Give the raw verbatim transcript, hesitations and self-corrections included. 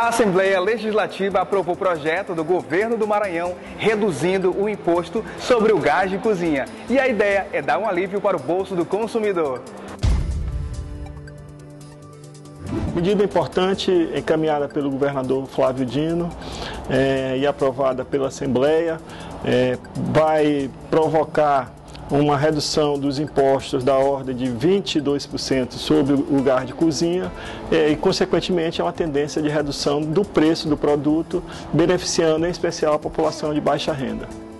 A Assembleia Legislativa aprovou o projeto do governo do Maranhão reduzindo o imposto sobre o gás de cozinha. E a ideia é dar um alívio para o bolso do consumidor. Medida importante encaminhada pelo governador Flávio Dino é, e aprovada pela Assembleia, é, vai provocar uma redução dos impostos da ordem de vinte e dois por cento sobre o gás de cozinha é, e, consequentemente, é uma tendência de redução do preço do produto, beneficiando em especial a população de baixa renda.